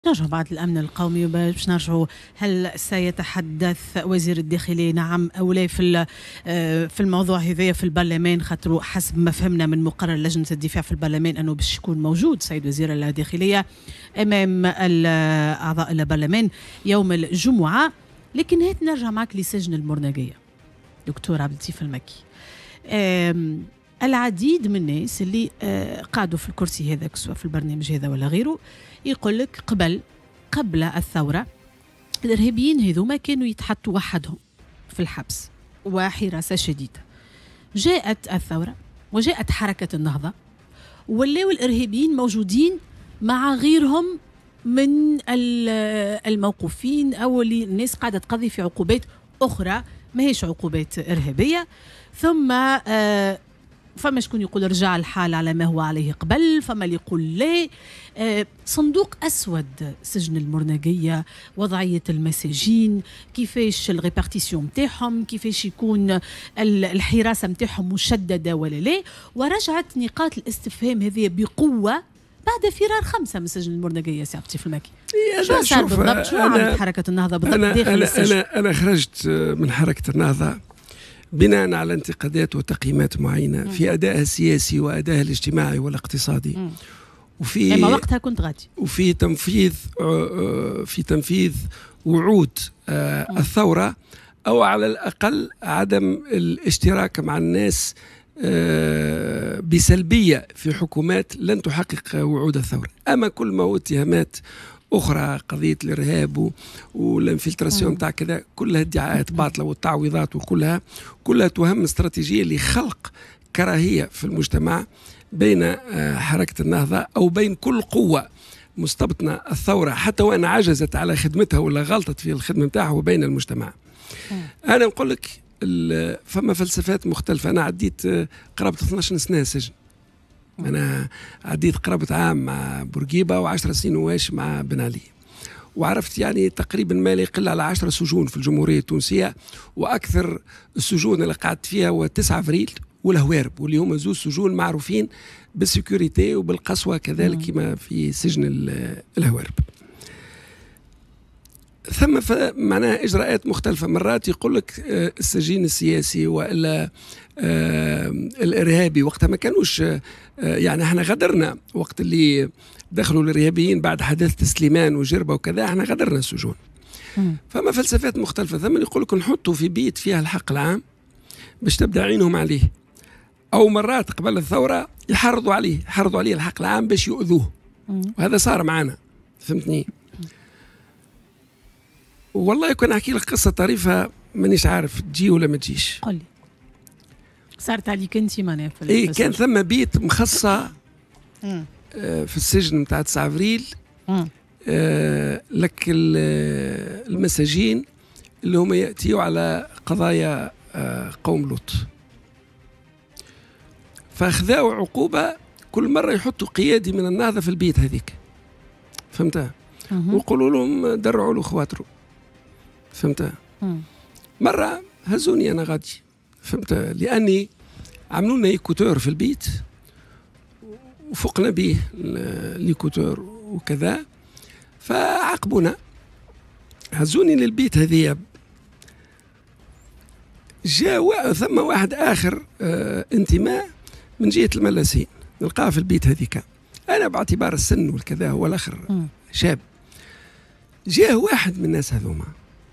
نرجع بعد الأمن القومي باش نرجعوا. هل سيتحدث وزير الداخلية نعم أو لا في الموضوع هذايا في البرلمان؟ خاطر حسب ما فهمنا من مقرر لجنة الدفاع في البرلمان أنه باش يكون موجود سيد وزير الداخلية أمام أعضاء البرلمان يوم الجمعة. لكن هات نرجع معك لسجن المرنقية دكتور عبد اللطيف المكي. العديد من الناس اللي قعدوا في الكرسي هذا سواء في البرنامج هذا ولا غيره يقول لك قبل الثورة الإرهابيين هذوما كانوا يتحطوا وحدهم في الحبس وحراسة شديدة. جاءت الثورة وجاءت حركة النهضة ولاو الإرهابيين موجودين مع غيرهم من الموقوفين أو اللي الناس قاعدة تقضي في عقوبات أخرى ما هيش عقوبات إرهابية. ثم فما شكون يقول رجع الحال على ما هو عليه قبل، فما اللي يقول لا. صندوق أسود سجن المرنقية، وضعية المساجين، كيفاش الريبارتيسيون متاعهم، كيفاش يكون الحراسة متاعهم مشددة ولا لا. ورجعت نقاط الاستفهام هذه بقوة بعد فرار 5 من سجن المرنقية. سي عبد اللطيف المكي شو صار بالضبط؟ شو عملت حركة النهضة بالضبط داخل السجن؟ أنا خرجت من حركة النهضة بناء على انتقادات وتقييمات معينة في أدائها السياسي وأدائها الاجتماعي والاقتصادي، وفي ما وقتها كنت غادي وفي تنفيذ وعود الثورة، أو على الأقل عدم الاشتراك مع الناس بسلبية في حكومات لن تحقق وعود الثورة. أما كل ما هو اتهامات أخرى، قضية الإرهاب والانفلتراسيون تاع كذا، كلها ادعاءات باطلة والتعويضات، وكلها تهم استراتيجية لخلق كراهية في المجتمع بين حركة النهضة أو بين كل قوة مستبطنة الثورة حتى وأن عجزت على خدمتها ولا غلطت في الخدمة متاعها وبين المجتمع. أنا نقول لك فما فلسفات مختلفة. أنا عديت قرابة 12 سنة سجن. أنا عديت قرابة عام مع بورقيبة و10 سنين واش مع بن علي، وعرفت يعني تقريبا ما لا يقل على 10 سجون في الجمهورية التونسية، وأكثر السجون اللي قعدت فيها هو 9 أفريل والهوارب، واللي هما زوج سجون معروفين بالسيكوريتي وبالقسوة كذلك كما في سجن الهوارب. ثم معناها إجراءات مختلفة. مرات يقول لك السجين السياسي وإلا الإرهابي وقتها ما كانوش، يعني احنا غدرنا وقت اللي دخلوا الإرهابيين بعد حدث سليمان وجربة وكذا، احنا غدرنا السجون. فما فلسفات مختلفة. ثم يقول لك نحطوا في بيت فيها الحق العام باش تبدأ عينهم عليه، أو مرات قبل الثورة يحرضوا عليه الحق العام باش يؤذوه، وهذا صار معنا. فهمتني؟ والله يكون أحكي لك قصة طريفة مانيش عارف تجي ولا ما تجيش. قل لي صارت عليك انت معناها في كان ثم بيت مخصصة في السجن نتاع 9 أفريل لك المساجين اللي هم يأتيوا على قضايا قوم لوط، فأخذوا عقوبة كل مرة يحطوا قيادي من النهضة في البيت هذيك. فهمتها؟ ويقولوا لهم درعوا له خواطره. فهمتها؟ مرة هزوني أنا غادي. فهمتها؟ لأني عملوا لنا إيكوتور في البيت وفقنا به الإيكوتور وكذا، فعاقبونا، هزوني للبيت هذية. جاء ثم واحد آخر انتماء من جهة الملاسين نلقاه في البيت هذيك. أنا باعتبار السن والكذا هو الآخر شاب. جاء واحد من الناس هذوما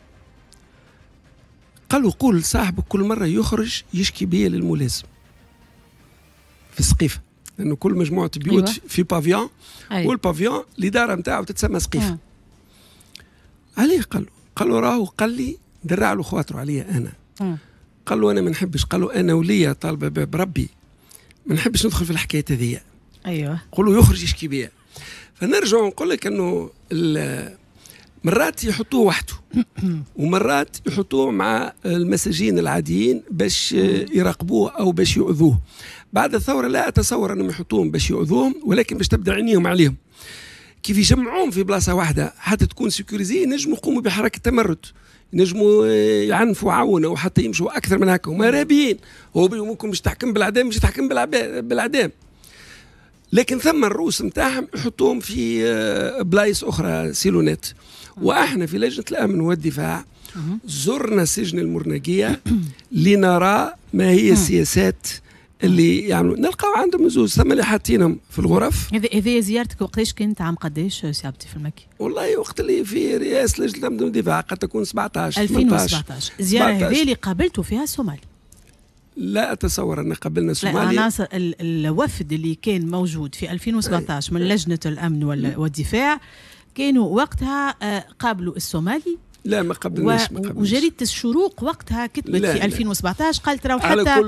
قالوا قول صاحبك كل مرة يخرج يشكي بيا للملازم في السقيفة، لأنه كل مجموعة بيوت في بافيون، والبافيون الإدارة متاعه تتسمى سقيفة. عليه قالوا راهو قال لي درع له خواطره عليا أنا. قال له أنا ما نحبش، قالوا أنا وليا طالبة بربي ما نحبش ندخل في الحكاية هذية. أيوة قولوا يخرج يشكي بيا. فنرجع نقول لك أنه مرات يحطوه وحده ومرات يحطوه مع المساجين العاديين باش يراقبوه أو باش يؤذوه. بعد الثورة لا أتصور أنهم يحطوهم باش يؤذوهم، ولكن باش تبدأ عينيهم عليهم. كيف يجمعوهم في بلاصة واحدة حتى تكون سيكوريزي، نجموا يقوموا بحركة تمرد، نجموا يعنفوا عاونة وحتى يمشوا أكثر من هكا. هما إرهابيين، هو ممكن مش تحكم بالإعدام، مش تحكم بالإعدام. لكن ثم الرؤوس نتاعهم يحطوهم في بلايص اخرى سيلونات. واحنا في لجنه الامن والدفاع زرنا سجن المرنقيه لنرى ما هي السياسات اللي يعملوا. نلقاو عندهم زوز ثم اللي حاطينهم في الغرف. هذه زيارتك وقتاش كانت؟ عام قداش سي عبدي في المكي؟ والله وقت اللي في رئاسه لجنه الامن والدفاع قد تكون 17 2017. الزياره هذه اللي قابلتوا فيها الصومالي؟ لا أتصور أن قبلنا الصومالي. لا عناصر الوفد اللي كان موجود في 2017 من لجنة الأمن والدفاع كانوا وقتها قابلوا الصومالي. لا ما قبلناش. وجريدة الشروق وقتها كتبت في 2017 قالت راهو حتى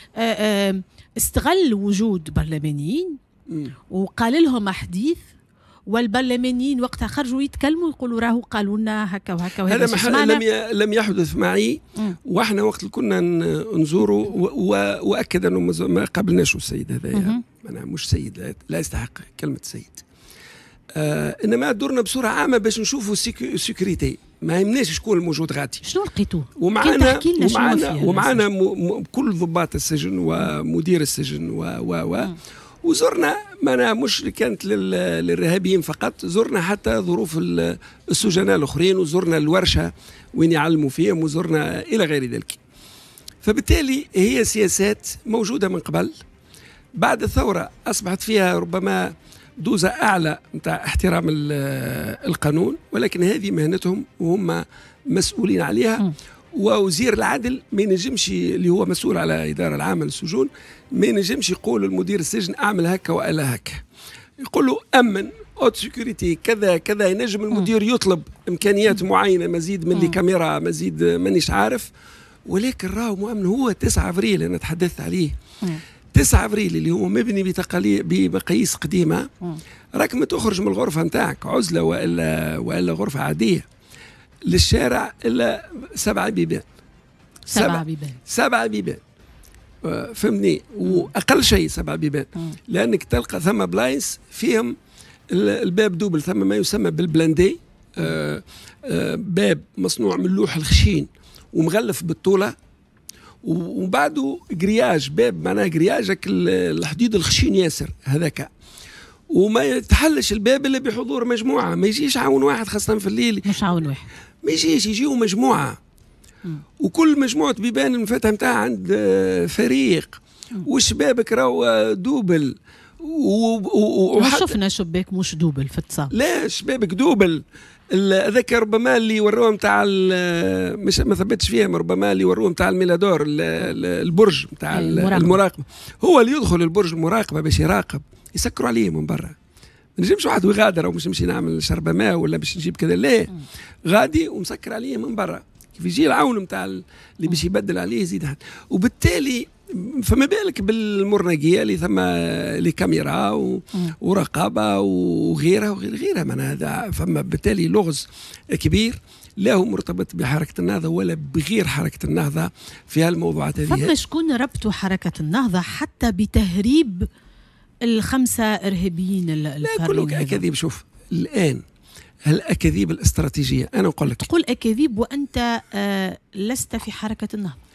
استغل وجود برلمانيين وقال لهم حديث، والبرلمانيين وقتها خرجوا يتكلموا يقولوا راهو قالوا لنا هكا وهكا. هذا لم يحدث معي. واحنا وقت اللي كنا نزوروا واكد انه ما قابلناش السيد هذا. انا مش سيد، لا يستحق كلمه سيد. انما دورنا بصوره عامه باش نشوفوا سيكوريتي، ما يهمناش شكون الموجود غادي. شنو لقيتوه؟ ومعنا كل ضباط السجن ومدير السجن وزرنا معنا مش كانت للارهابيين فقط، زرنا حتى ظروف السجناء الاخرين، وزرنا الورشه وين يعلموا فيهم، وزرنا الى غير ذلك. فبالتالي هي سياسات موجوده من قبل. بعد الثوره اصبحت فيها ربما دوزة أعلى نتاع احترام القانون، ولكن هذه مهنتهم وهم مسؤولين عليها. ووزير العدل ما ينجمش، اللي هو مسؤول على الإدارة العامة للسجون، ما ينجمش يقول المدير السجن أعمل هكا وألا هكا، يقول له أمن أوت سيكوريتي كذا كذا. ينجم المدير يطلب إمكانيات معينة، مزيد من الكاميرا، مزيد مانيش عارف، ولكن راهو مؤمن هو 9 أبريل أنا تحدثت عليه. 9 أبريل اللي هو مبني بمقاييس قديمة، راك ما تخرج من الغرفة نتاعك عزلة وإلا غرفة عادية للشارع إلا 7 بيبان. 7 بيبان فهمني، وأقل شيء 7 بيبان، لأنك تلقى ثم بلايص فيهم الباب دوبل، ثم ما يسمى بالبلاندي، باب مصنوع من لوح الخشين ومغلف بالطولة، وبعده جرياج، باب معناه جرياجك الحديد الخشين ياسر هذاك، وما يتحلش الباب الا بحضور مجموعه، ما يجيش عون واحد خاصه في الليل، مش عون واحد، ما يجيو مجموعه. وكل مجموعه بيبان المفاتيح نتاعها عند فريق، وشبابك راهو دوبل، شفنا شباك مش دوبل في اتصال. لا شبابك دوبل. هذاك ربما اللي وروه نتاع مش ما ثبتش فيهم، ربما اللي وروه نتاع الميلادور، البرج نتاع المراقبه، هو اللي يدخل البرج المراقبه باش يراقب، يسكروا عليه من برا. ما نجمش واحد ويغادر، او مش نمشي نعمل شربة ماء ولا باش نجيب كذا، لا غادي ومسكر عليه من برا، كيف يجي العون نتاع اللي باش يبدل عليه يزيد حد. وبالتالي فما بالك بالمرنقيه اللي ثم لي كاميرا ورقابه وغيرها وغيرها. معناها هذا فما بالتالي لغز كبير لا هو مرتبط بحركه النهضه ولا بغير حركه النهضه في هالموضوعات هذه. فما شكون ربطوا حركه النهضه حتى بتهريب ال5 إرهابيين الفارين؟ لا كلك اكاذيب. شوف الان هالاكاذيب الاستراتيجيه، انا نقول لك تقول اكاذيب وانت لست في حركه النهضه.